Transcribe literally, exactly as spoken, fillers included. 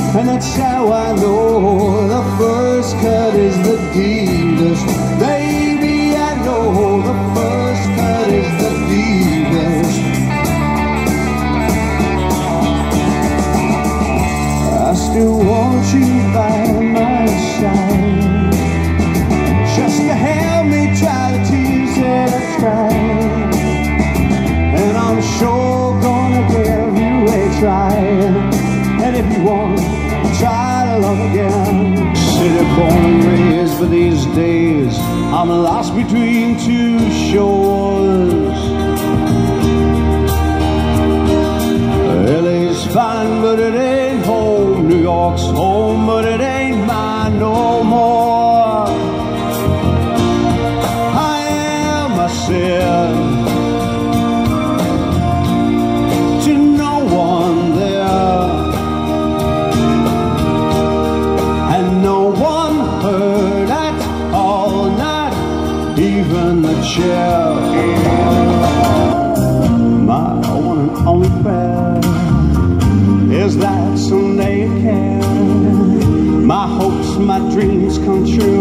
and that's how I know the first cut is the deepest. Baby, I know the first cut is the deepest. I still want you by my side, just to help me dry the tears that I cried. And I'm sure gonna give you a try, and if you want, try to love again. City born and raised, but these days I'm lost between two shores. L A's fine, but it ain't home. New York's home, but it ain't mine no more. I am a sin to no one there, and no one heard at all, not even the chair. My one and only prayer is that someday you can. My hopes, my dreams come true,